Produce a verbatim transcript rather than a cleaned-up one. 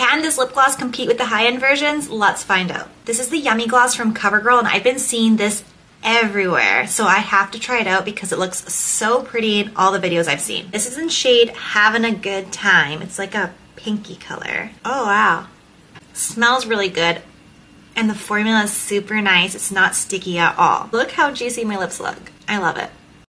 Can this lip gloss compete with the high-end versions? Let's find out. This is the Yummy Gloss from COVERGIRL, and I've been seeing this everywhere, so I have to try it out because it looks so pretty in all the videos I've seen. This is in shade Havana Good Time. It's like a pinky color. Oh wow. Smells really good, and the formula is super nice. It's not sticky at all. Look how juicy my lips look. I love it.